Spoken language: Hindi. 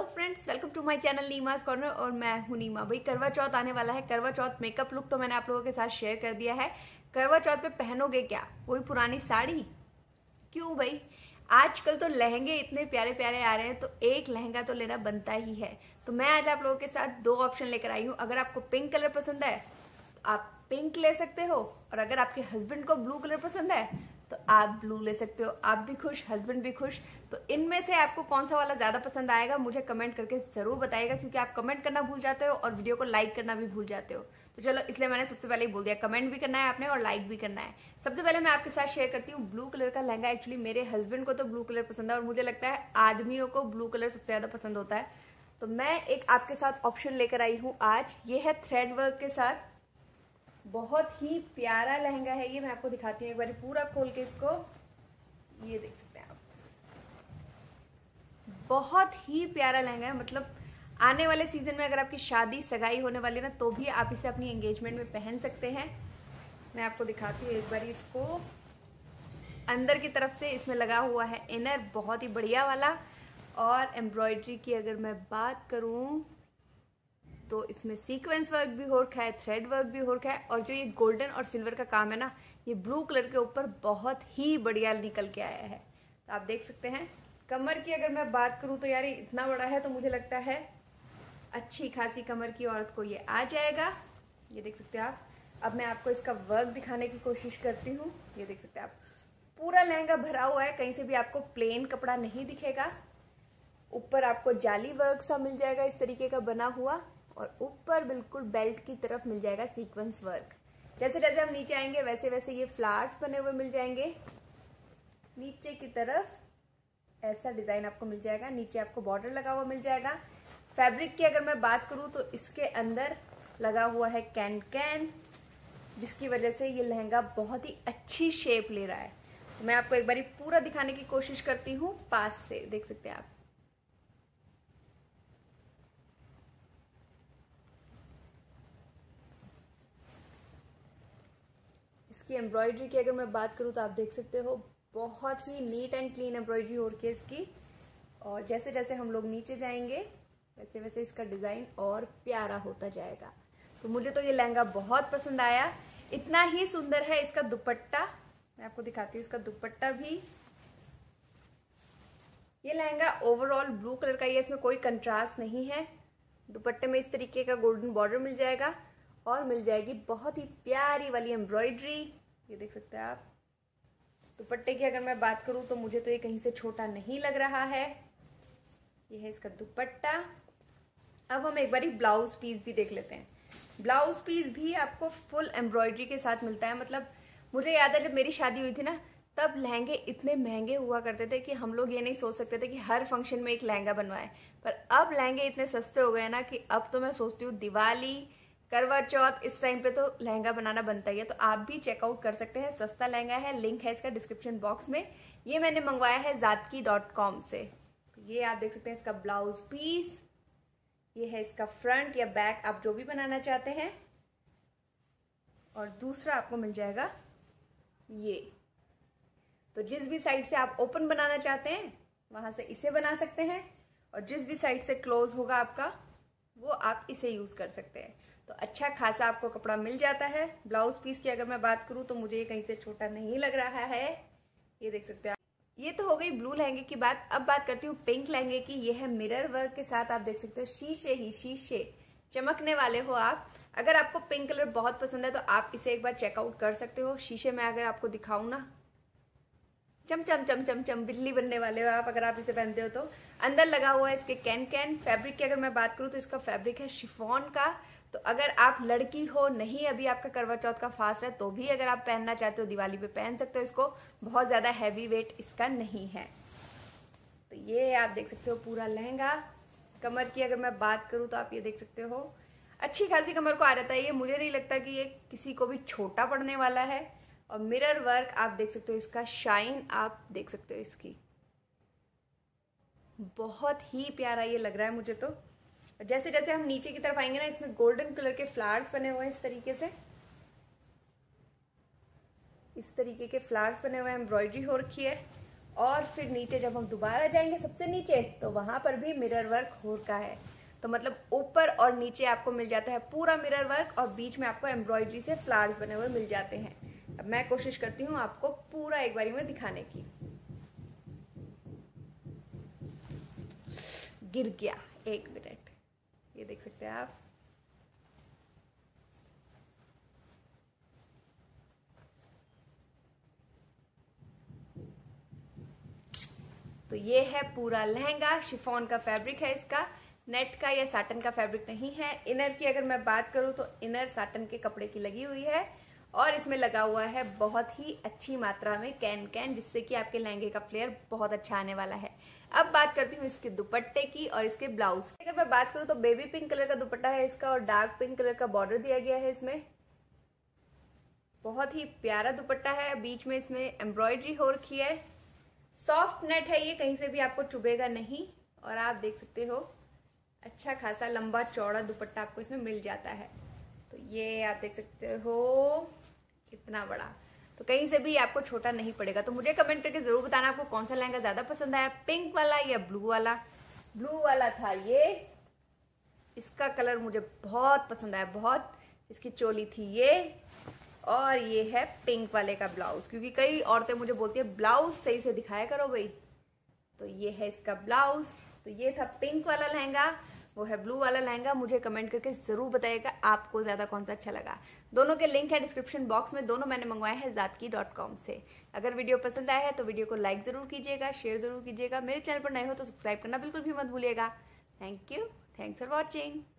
Friends, welcome to my channel Neema's corner और मैं हूं नीमा। भाई करवा चौथ आने वाला है। करवा चौथ मेकअप लुक तो मैंने आप लोगों के साथ शेयर कर दिया है। करवा चौथ पे पहनोगे क्या? वही पुरानी साड़ी? क्यों भाई, आजकल तो लहंगे इतने प्यारे प्यारे आ रहे हैं, तो एक लहंगा तो लेना बनता ही है। तो मैं आज आप लोगों के साथ दो ऑप्शन लेकर आई हूँ। अगर आपको पिंक कलर पसंद है तो आप पिंक ले सकते हो, और अगर आपके हस्बैंड को ब्लू कलर पसंद है तो आप ब्लू ले सकते हो। आप भी खुश, हस्बैंड भी खुश। तो इनमें से आपको कौन सा वाला ज्यादा पसंद आएगा मुझे कमेंट करके जरूर बताइएगा, क्योंकि आप कमेंट करना भूल जाते हो और वीडियो को लाइक करना भी भूल जाते हो। तो चलो, इसलिए मैंने सबसे पहले ही बोल दिया, कमेंट भी करना है आपने और लाइक भी करना है। सबसे पहले मैं आपके साथ शेयर करती हूँ ब्लू कलर का लहंगा। एक्चुअली मेरे हस्बैंड को तो ब्लू कलर पसंद है और मुझे लगता है आदमियों को ब्लू कलर सबसे ज्यादा पसंद होता है। तो मैं एक आपके साथ ऑप्शन लेकर आई हूँ आज। ये है थ्रेड वर्क के साथ, बहुत ही प्यारा लहंगा है ये। मैं आपको दिखाती हूँ एक बार पूरा खोल के इसको। ये देख सकते हैं आप, बहुत ही प्यारा लहंगा है। मतलब आने वाले सीजन में अगर आपकी शादी सगाई होने वाली है ना, तो भी आप इसे अपनी एंगेजमेंट में पहन सकते हैं। मैं आपको दिखाती हूँ एक बार इसको। अंदर की तरफ से इसमें लगा हुआ है इनर, बहुत ही बढ़िया वाला। और एम्ब्रॉयडरी की अगर मैं बात करूं तो इसमें सीक्वेंस वर्क भी हो रखा है, थ्रेड वर्क भी हो रखा है, और जो ये गोल्डन और सिल्वर का काम है ना, ये ब्लू कलर के ऊपर बहुत ही बढ़िया निकल के आया है। तो आप देख सकते हैं। कमर की अगर मैं बात करूं तो यार, इतना बड़ा है तो मुझे लगता है अच्छी खासी कमर की औरत को ये आ जाएगा। ये देख सकते हैं आप। अब मैं आपको इसका वर्क दिखाने की कोशिश करती हूँ। ये देख सकते हैं आप, पूरा लहंगा भरा हुआ है, कहीं से भी आपको प्लेन कपड़ा नहीं दिखेगा। ऊपर आपको जाली वर्क सा मिल जाएगा इस तरीके का बना हुआ, और ऊपर बिल्कुल बेल्ट की तरफ मिल जाएगा सीक्वेंस वर्क। जैसे जैसे हम नीचे आएंगे वैसे वैसे ये फ्लावर्स बने हुए मिल जाएंगे। नीचे की तरफ ऐसा डिजाइन आपको मिल जाएगा, नीचे आपको बॉर्डर लगा हुआ मिल जाएगा। फैब्रिक की अगर मैं बात करूं तो इसके अंदर लगा हुआ है कैन कैन, जिसकी वजह से ये लहंगा बहुत ही अच्छी शेप ले रहा है। तो मैं आपको एक बार पूरा दिखाने की कोशिश करती हूँ पास से। देख सकते हैं आप, इसकी एम्ब्रॉयडरी की अगर मैं बात करूं तो आप देख सकते हो, बहुत ही नीट एंड क्लीन एम्ब्रॉयडरी हो रही है इसकी। और जैसे जैसे हम लोग नीचे जाएंगे वैसे वैसे इसका डिजाइन और प्यारा होता जाएगा। तो मुझे तो ये लहंगा बहुत पसंद आया। इतना ही सुंदर है इसका दुपट्टा। मैं आपको दिखाती हूँ इसका दुपट्टा भी। ये लहंगा ओवरऑल ब्लू कलर का ही है, इसमें कोई कंट्रास्ट नहीं है। दुपट्टे में इस तरीके का गोल्डन बॉर्डर मिल जाएगा और मिल जाएगी बहुत ही प्यारी वाली एम्ब्रॉयडरी। ये देख सकते हैं आप। दुपट्टे की अगर मैं बात करूं तो मुझे तो ये कहीं से छोटा नहीं लग रहा है। ये है इसका दुपट्टा। अब हम एक बारी ब्लाउज पीस भी देख लेते हैं। ब्लाउज पीस भी आपको फुल एम्ब्रॉयडरी के साथ मिलता है। मतलब मुझे याद है जब मेरी शादी हुई थी ना, तब लहंगे इतने महंगे हुआ करते थे कि हम लोग ये नहीं सोच सकते थे कि हर फंक्शन में एक लहंगा बनवाए। पर अब लहंगे इतने सस्ते हो गए ना कि अब तो मैं सोचती हूँ दिवाली, करवा चौथ, इस टाइम पे तो लहंगा बनाना बनता ही है। तो आप भी चेकआउट कर सकते हैं। सस्ता लहंगा है, लिंक है इसका डिस्क्रिप्शन बॉक्स में। ये मैंने मंगवाया है ज़ातकी.com से। ये आप देख सकते हैं इसका ब्लाउज पीस। ये है इसका फ्रंट या बैक, आप जो भी बनाना चाहते हैं। और दूसरा आपको मिल जाएगा ये। तो जिस भी साइड से आप ओपन बनाना चाहते हैं वहां से इसे बना सकते हैं, और जिस भी साइड से क्लोज होगा आपका वो आप इसे यूज कर सकते हैं। तो अच्छा खासा आपको कपड़ा मिल जाता है। ब्लाउज पीस की अगर मैं बात करूं तो मुझे ये कहीं से छोटा नहीं लग रहा है। ये देख सकते हैं। ये तो हो गई ब्लू लहंगे की बात। अब बात करती हूँ पिंक लहंगे की। ये है मिरर वर्क के साथ, आप देख सकते हो शीशे ही शीशे चमकने वाले हो आप। अगर आपको पिंक कलर बहुत पसंद है तो आप इसे एक बार चेकआउट कर सकते हो। शीशे में अगर आपको दिखाऊं ना, चम चम चम चम चम बिजली बनने वाले हो आप अगर आप इसे पहनते हो तो। अंदर लगा हुआ है इसके कैन कैन। फैब्रिक की अगर मैं बात करूं तो इसका फैब्रिक है शिफॉन का। तो अगर आप लड़की हो, नहीं अभी आपका करवा चौथ का फास्ट है, तो भी अगर आप पहनना चाहते हो दिवाली पे पहन सकते हो इसको। बहुत ज्यादा हैवी वेट इसका नहीं है। तो ये आप देख सकते हो पूरा लहंगा। कमर की अगर मैं बात करूं तो आप ये देख सकते हो, अच्छी खासी कमर को आ जाता है ये। मुझे नहीं लगता कि ये किसी को भी छोटा पड़ने वाला है। और मिरर वर्क आप देख सकते हो, इसका शाइन आप देख सकते हो इसकी, बहुत ही प्यारा ये लग रहा है मुझे तो। जैसे जैसे हम नीचे की तरफ आएंगे ना, इसमें गोल्डन कलर के फ्लावर्स बने हुए हैं इस तरीके से। इस तरीके के फ्लावर्स बने हुए हैं, एम्ब्रॉयडरी हो रखी है। और फिर नीचे जब हम दोबारा जाएंगे सबसे नीचे, तो वहां पर भी मिरर वर्क हो रखा है। तो मतलब ऊपर और नीचे आपको मिल जाता है पूरा मिरर वर्क, और बीच में आपको एम्ब्रॉयडरी से फ्लावर्स बने हुए मिल जाते हैं। अब मैं कोशिश करती हूँ आपको पूरा एक बारी में दिखाने की। गिर गया, 1 मिनट, ये देख सकते हैं आप। तो ये है पूरा लहंगा, शिफॉन का फैब्रिक है इसका, नेट का या साटन का फैब्रिक नहीं है। इनर की अगर मैं बात करूं तो इनर साटन के कपड़े की लगी हुई है, और इसमें लगा हुआ है बहुत ही अच्छी मात्रा में कैन, जिससे कि आपके लहंगे का फ्लेयर बहुत अच्छा आने वाला है। अब बात करती हूँ इसके दुपट्टे की और इसके ब्लाउज। अगर मैं बात करूँ तो बेबी पिंक कलर का दुपट्टा है इसका, और डार्क पिंक कलर का बॉर्डर दिया गया है इसमें। बहुत ही प्यारा दुपट्टा है, बीच में इसमें एम्ब्रॉयडरी हो रखी है। सॉफ्ट नेट है ये, कहीं से भी आपको चुभेगा नहीं, और आप देख सकते हो अच्छा खासा लंबा चौड़ा दुपट्टा आपको इसमें मिल जाता है। तो ये आप देख सकते हो कितना बड़ा, तो कहीं से भी आपको छोटा नहीं पड़ेगा। तो मुझे कमेंट करके जरूर बताना आपको कौन सा लहंगा ज्यादा पसंद आया, पिंक वाला या ब्लू वाला। ब्लू वाला था ये, इसका कलर मुझे बहुत पसंद आया, बहुत। इसकी चोली थी ये, और ये है पिंक वाले का ब्लाउज, क्योंकि कई औरतें मुझे बोलती है ब्लाउज सही से दिखाया करो भाई। तो ये है इसका ब्लाउज। तो ये था पिंक वाला लहंगा, वो है ब्लू वाला लहंगा। मुझे कमेंट करके जरूर बताइएगा आपको ज्यादा कौन सा अच्छा लगा। दोनों के लिंक है डिस्क्रिप्शन बॉक्स में, दोनों मैंने मंगवाए हैं ज़ातकी.com से। अगर वीडियो पसंद आया है तो वीडियो को लाइक जरूर कीजिएगा, शेयर जरूर कीजिएगा। मेरे चैनल पर नए हो तो सब्सक्राइब करना बिल्कुल भी मत भूलिएगा। Thank you, thanks for watching.